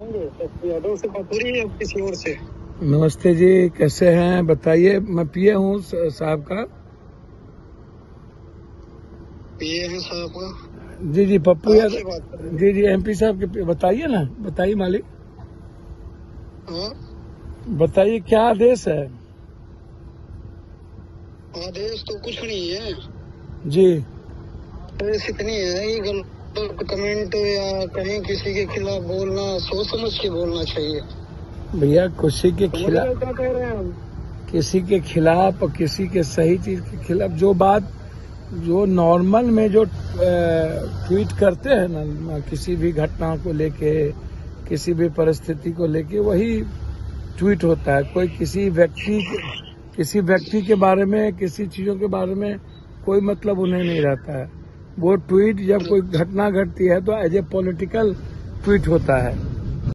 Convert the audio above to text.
यादव से बात हो रही है किसी और से? नमस्ते जी, कैसे हैं बताइए। मैं पीए हूँ साहब का। पीए हैं साहब का? जी जी, पप्पू आपसे यादव। बात कर रहे जी जी, एमपी साहब के बताइए ना, बताइए मालिक, हैं। बताइए क्या आदेश है। आदेश तो कुछ नहीं है जी, आदेश इतनी है कि गलत कमेंट या कहीं किसी के खिलाफ बोलना सोच समझ के बोलना चाहिए। भैया किसी के समझ खिलाफ, रहे क्या कह रहे हैं हम? किसी के खिलाफ और किसी के सही चीज के खिलाफ जो बात, जो नॉर्मल में जो ट्वीट करते हैं ना, किसी भी घटना को लेके, किसी भी परिस्थिति को लेके, वही ट्वीट होता है। कोई किसी व्यक्ति के बारे में, किसी चीजों के बारे में कोई मतलब उन्हें नहीं रहता है। वो ट्वीट जब कोई घटना घटती है तो एज ए पॉलिटिकल ट्वीट होता है।